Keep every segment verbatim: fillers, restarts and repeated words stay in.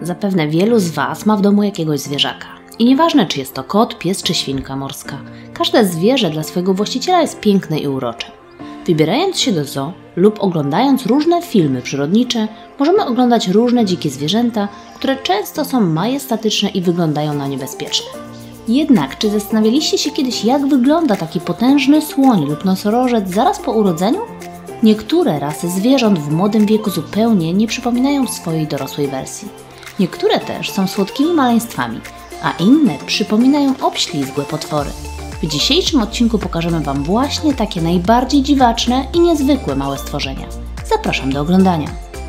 Zapewne wielu z Was ma w domu jakiegoś zwierzaka. I nieważne, czy jest to kot, pies czy świnka morska, każde zwierzę dla swojego właściciela jest piękne i urocze. Wybierając się do zoo lub oglądając różne filmy przyrodnicze, możemy oglądać różne dzikie zwierzęta, które często są majestatyczne i wyglądają na niebezpieczne. Jednak czy zastanawialiście się kiedyś, jak wygląda taki potężny słoń lub nosorożec zaraz po urodzeniu? Niektóre rasy zwierząt w młodym wieku zupełnie nie przypominają swojej dorosłej wersji. Niektóre też są słodkimi maleństwami, a inne przypominają obślizgłe potwory. W dzisiejszym odcinku pokażemy Wam właśnie takie najbardziej dziwaczne i niezwykłe małe stworzenia. Zapraszam do oglądania.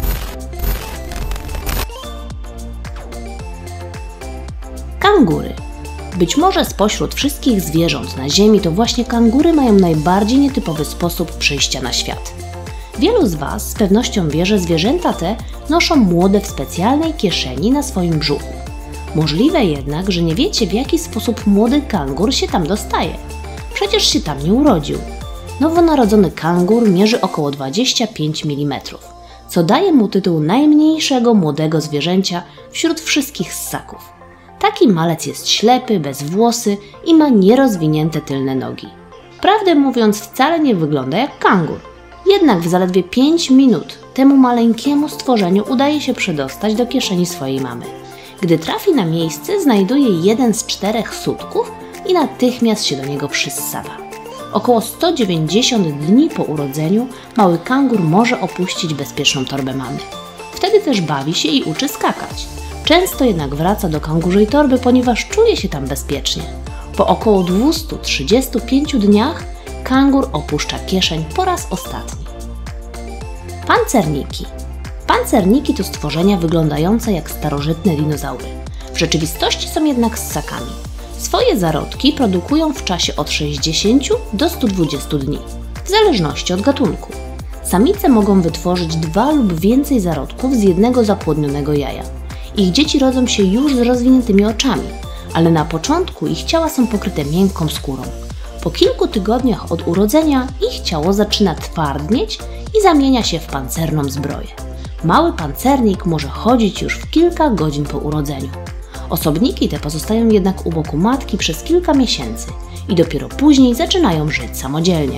Kangury. Być może spośród wszystkich zwierząt na Ziemi to właśnie kangury mają najbardziej nietypowy sposób przyjścia na świat. Wielu z Was z pewnością wie, że zwierzęta te noszą młode w specjalnej kieszeni na swoim brzuchu. Możliwe jednak, że nie wiecie, w jaki sposób młody kangur się tam dostaje. Przecież się tam nie urodził. Nowonarodzony kangur mierzy około dwadzieścia pięć milimetrów, co daje mu tytuł najmniejszego młodego zwierzęcia wśród wszystkich ssaków. Taki malec jest ślepy, bezwłosy i ma nierozwinięte tylne nogi. Prawdę mówiąc, wcale nie wygląda jak kangur. Jednak w zaledwie pięć minut temu maleńkiemu stworzeniu udaje się przedostać do kieszeni swojej mamy. Gdy trafi na miejsce, znajduje jeden z czterech sutków i natychmiast się do niego przyssawa. Około sto dziewięćdziesiąt dni po urodzeniu mały kangur może opuścić bezpieczną torbę mamy. Wtedy też bawi się i uczy skakać. Często jednak wraca do kangurzej torby, ponieważ czuje się tam bezpiecznie. Po około dwustu trzydziestu pięciu dniach kangur opuszcza kieszeń po raz ostatni. Pancerniki. Pancerniki to stworzenia wyglądające jak starożytne dinozaury. W rzeczywistości są jednak ssakami. Swoje zarodki produkują w czasie od sześćdziesięciu do stu dwudziestu dni, w zależności od gatunku. Samice mogą wytworzyć dwa lub więcej zarodków z jednego zapłodnionego jaja. Ich dzieci rodzą się już z rozwiniętymi oczami, ale na początku ich ciała są pokryte miękką skórą. Po kilku tygodniach od urodzenia ich ciało zaczyna twardnieć i zamienia się w pancerną zbroję. Mały pancernik może chodzić już w kilka godzin po urodzeniu. Osobniki te pozostają jednak u boku matki przez kilka miesięcy i dopiero później zaczynają żyć samodzielnie.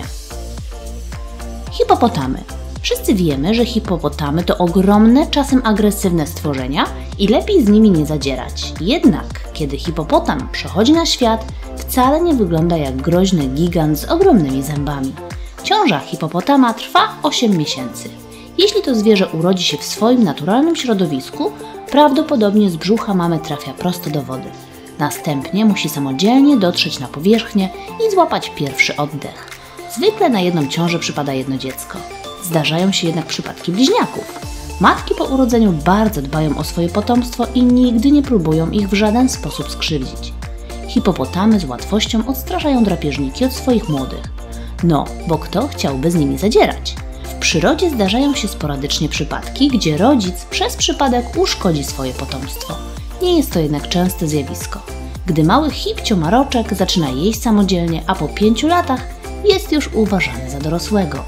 Hipopotamy. Wszyscy wiemy, że hipopotamy to ogromne, czasem agresywne stworzenia i lepiej z nimi nie zadzierać. Jednak kiedy hipopotam przychodzi na świat, wcale nie wygląda jak groźny gigant z ogromnymi zębami. Ciąża hipopotama trwa osiem miesięcy. Jeśli to zwierzę urodzi się w swoim naturalnym środowisku, prawdopodobnie z brzucha mamy trafia prosto do wody. Następnie musi samodzielnie dotrzeć na powierzchnię i złapać pierwszy oddech. Zwykle na jedną ciążę przypada jedno dziecko. Zdarzają się jednak przypadki bliźniaków. Matki po urodzeniu bardzo dbają o swoje potomstwo i nigdy nie próbują ich w żaden sposób skrzywdzić. Hipopotamy z łatwością odstraszają drapieżniki od swoich młodych. No, bo kto chciałby z nimi zadzierać? W przyrodzie zdarzają się sporadycznie przypadki, gdzie rodzic przez przypadek uszkodzi swoje potomstwo. Nie jest to jednak częste zjawisko. Gdy mały hipcio maroczek zaczyna jeść samodzielnie, a po pięciu latach jest już uważany za dorosłego.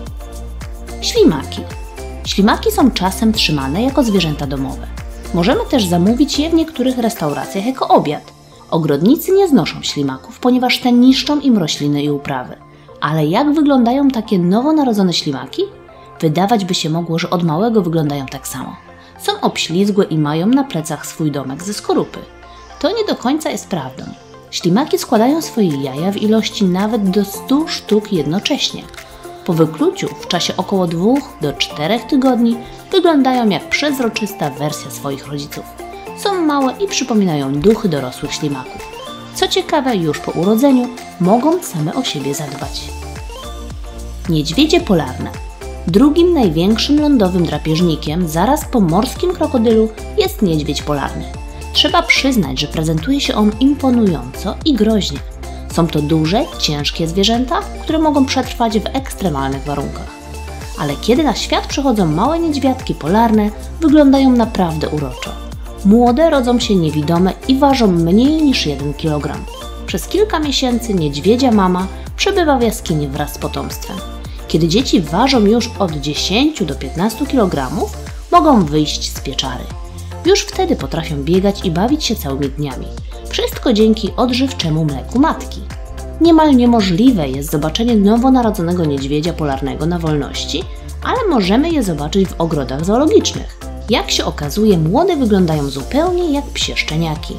Ślimaki. Ślimaki są czasem trzymane jako zwierzęta domowe. Możemy też zamówić je w niektórych restauracjach jako obiad. Ogrodnicy nie znoszą ślimaków, ponieważ te niszczą im rośliny i uprawy. Ale jak wyglądają takie nowonarodzone ślimaki? Wydawać by się mogło, że od małego wyglądają tak samo. Są obślizgłe i mają na plecach swój domek ze skorupy. To nie do końca jest prawdą. Ślimaki składają swoje jaja w ilości nawet do stu sztuk jednocześnie. Po wykluciu w czasie około dwóch do czterech tygodni wyglądają jak przezroczysta wersja swoich rodziców. Są małe i przypominają duchy dorosłych ślimaków. Co ciekawe, już po urodzeniu mogą same o siebie zadbać. Niedźwiedzie polarne. Drugim największym lądowym drapieżnikiem zaraz po morskim krokodylu jest niedźwiedź polarny. Trzeba przyznać, że prezentuje się on imponująco i groźnie. Są to duże, ciężkie zwierzęta, które mogą przetrwać w ekstremalnych warunkach. Ale kiedy na świat przychodzą małe niedźwiadki polarne, wyglądają naprawdę uroczo. Młode rodzą się niewidome i ważą mniej niż jeden kilogram. Przez kilka miesięcy niedźwiedzia mama przebywa w jaskini wraz z potomstwem. Kiedy dzieci ważą już od dziesięciu do piętnastu kilogramów, mogą wyjść z pieczary. Już wtedy potrafią biegać i bawić się całymi dniami. Wszystko dzięki odżywczemu mleku matki. Niemal niemożliwe jest zobaczenie nowonarodzonego niedźwiedzia polarnego na wolności, ale możemy je zobaczyć w ogrodach zoologicznych. Jak się okazuje, młode wyglądają zupełnie jak psie szczeniaki.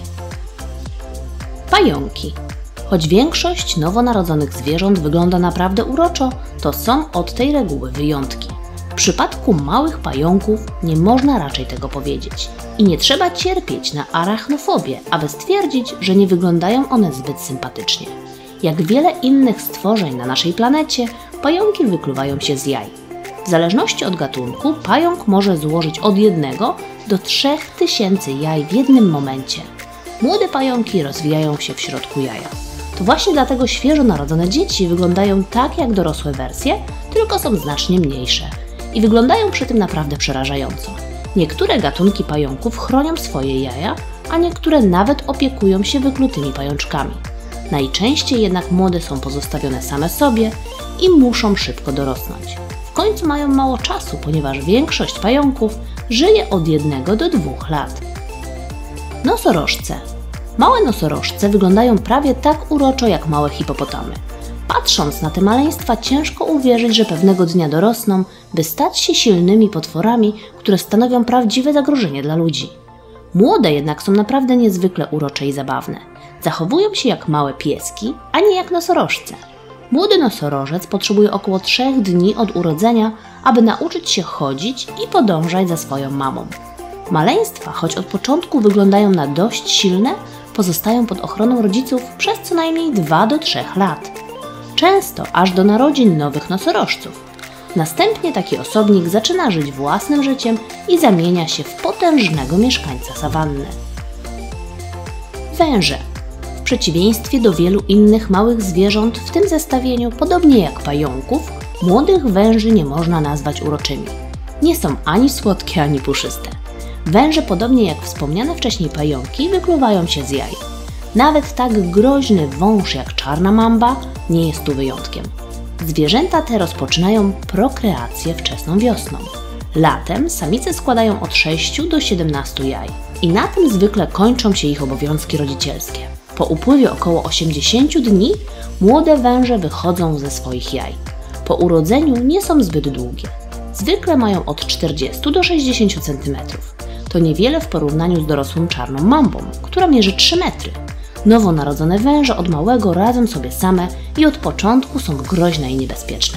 Pająki. Choć większość nowonarodzonych zwierząt wygląda naprawdę uroczo, to są od tej reguły wyjątki. W przypadku małych pająków nie można raczej tego powiedzieć. I nie trzeba cierpieć na arachnofobię, aby stwierdzić, że nie wyglądają one zbyt sympatycznie. Jak wiele innych stworzeń na naszej planecie, pająki wykluwają się z jaj. W zależności od gatunku, pająk może złożyć od jednego do trzech tysięcy jaj w jednym momencie. Młode pająki rozwijają się w środku jaja. To właśnie dlatego świeżo narodzone dzieci wyglądają tak jak dorosłe wersje, tylko są znacznie mniejsze. I wyglądają przy tym naprawdę przerażająco. Niektóre gatunki pająków chronią swoje jaja, a niektóre nawet opiekują się wyklutymi pajączkami. Najczęściej jednak młode są pozostawione same sobie i muszą szybko dorosnąć. W końcu mają mało czasu, ponieważ większość pająków żyje od jednego do dwóch lat. Nosorożce. Małe nosorożce wyglądają prawie tak uroczo jak małe hipopotamy. Patrząc na te maleństwa, ciężko uwierzyć, że pewnego dnia dorosną, by stać się silnymi potworami, które stanowią prawdziwe zagrożenie dla ludzi. Młode jednak są naprawdę niezwykle urocze i zabawne. Zachowują się jak małe pieski, a nie jak nosorożce. Młody nosorożec potrzebuje około trzech dni od urodzenia, aby nauczyć się chodzić i podążać za swoją mamą. Maleństwa, choć od początku wyglądają na dość silne, pozostają pod ochroną rodziców przez co najmniej dwa do trzech lat. Często aż do narodzin nowych nosorożców. Następnie taki osobnik zaczyna żyć własnym życiem i zamienia się w potężnego mieszkańca sawanny. Węże. W przeciwieństwie do wielu innych małych zwierząt w tym zestawieniu, podobnie jak pająków, młodych węży nie można nazwać uroczymi. Nie są ani słodkie, ani puszyste. Węże, podobnie jak wspomniane wcześniej pająki, wykluwają się z jaj. Nawet tak groźny wąż jak czarna mamba nie jest tu wyjątkiem. Zwierzęta te rozpoczynają prokreację wczesną wiosną. Latem samice składają od sześciu do siedemnastu jaj i na tym zwykle kończą się ich obowiązki rodzicielskie. Po upływie około osiemdziesięciu dni młode węże wychodzą ze swoich jaj. Po urodzeniu nie są zbyt długie. Zwykle mają od czterdziestu do sześćdziesięciu centymetrów. To niewiele w porównaniu z dorosłą czarną mambą, która mierzy trzy metry. Nowonarodzone węże od małego radzą sobie same i od początku są groźne i niebezpieczne.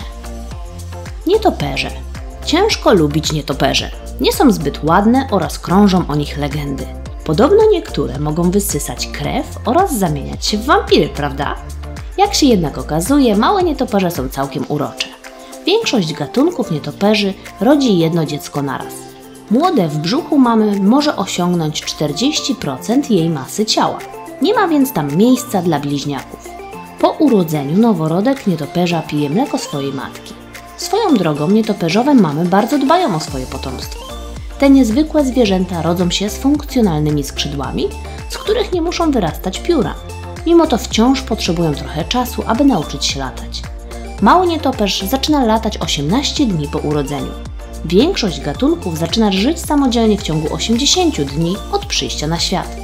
Nietoperze. Ciężko lubić nietoperze. Nie są zbyt ładne oraz krążą o nich legendy. Podobno niektóre mogą wysysać krew oraz zamieniać się w wampiry, prawda? Jak się jednak okazuje, małe nietoperze są całkiem urocze. Większość gatunków nietoperzy rodzi jedno dziecko naraz. Młode w brzuchu mamy może osiągnąć czterdzieści procent jej masy ciała. Nie ma więc tam miejsca dla bliźniaków. Po urodzeniu noworodek nietoperza pije mleko swojej matki. Swoją drogą nietoperzowe mamy bardzo dbają o swoje potomstwo. Te niezwykłe zwierzęta rodzą się z funkcjonalnymi skrzydłami, z których nie muszą wyrastać pióra. Mimo to wciąż potrzebują trochę czasu, aby nauczyć się latać. Mały nietoperz zaczyna latać osiemnaście dni po urodzeniu. Większość gatunków zaczyna żyć samodzielnie w ciągu osiemdziesięciu dni od przyjścia na świat.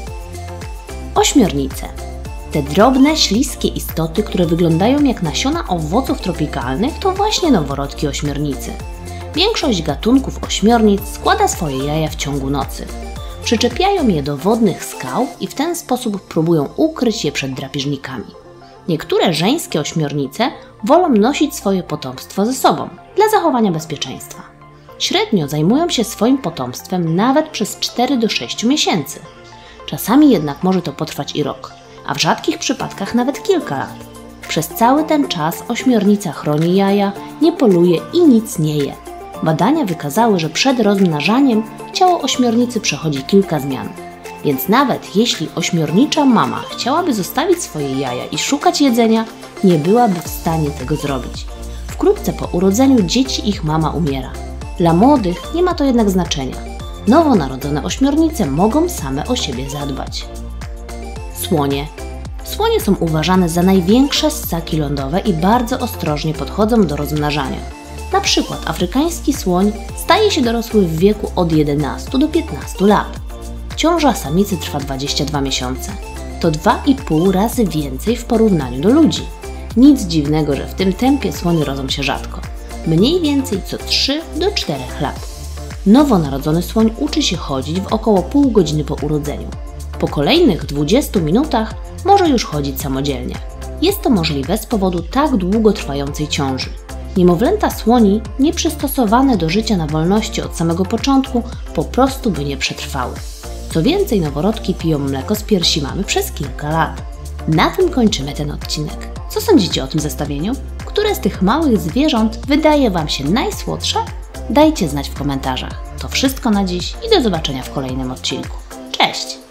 Ośmiornice. Te drobne, śliskie istoty, które wyglądają jak nasiona owoców tropikalnych, to właśnie noworodki ośmiornicy. Większość gatunków ośmiornic składa swoje jaja w ciągu nocy. Przyczepiają je do wodnych skał i w ten sposób próbują ukryć je przed drapieżnikami. Niektóre żeńskie ośmiornice wolą nosić swoje potomstwo ze sobą dla zachowania bezpieczeństwa. Średnio zajmują się swoim potomstwem nawet przez cztery do sześciu miesięcy. Czasami jednak może to potrwać i rok, a w rzadkich przypadkach nawet kilka lat. Przez cały ten czas ośmiornica chroni jaja, nie poluje i nic nie je. Badania wykazały, że przed rozmnażaniem ciało ośmiornicy przechodzi kilka zmian. Więc nawet jeśli ośmiornicza mama chciałaby zostawić swoje jaja i szukać jedzenia, nie byłaby w stanie tego zrobić. Wkrótce po urodzeniu dzieci ich mama umiera. Dla młodych nie ma to jednak znaczenia. Nowonarodzone ośmiornice mogą same o siebie zadbać. Słonie. Słonie są uważane za największe ssaki lądowe i bardzo ostrożnie podchodzą do rozmnażania. Na przykład afrykański słoń staje się dorosły w wieku od jedenastu do piętnastu lat. ciąża samicy trwa dwadzieścia dwa miesiące. To dwa i pół razy więcej w porównaniu do ludzi. Nic dziwnego, że w tym tempie słony rodzą się rzadko. Mniej więcej co trzy do czterech lat. Nowonarodzony słoń uczy się chodzić w około pół godziny po urodzeniu. Po kolejnych dwudziestu minutach może już chodzić samodzielnie. Jest to możliwe z powodu tak długotrwającej ciąży. Niemowlęta słoni, nieprzystosowane do życia na wolności od samego początku, po prostu by nie przetrwały. Co więcej, noworodki piją mleko z piersi mamy przez kilka lat. Na tym kończymy ten odcinek. Co sądzicie o tym zestawieniu? Które z tych małych zwierząt wydaje Wam się najsłodsze? Dajcie znać w komentarzach. To wszystko na dziś i do zobaczenia w kolejnym odcinku. Cześć!